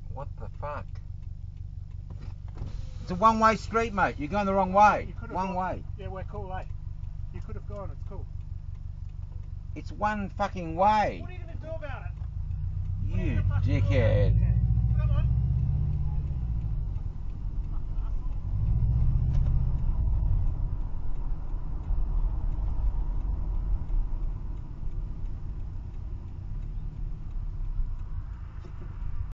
What the fuck? It's a one-way street, mate. You're going the wrong way. One way. Yeah, we're cool, eh? You could have gone. It's cool. It's one fucking way. What are you going to do about it? You dickhead.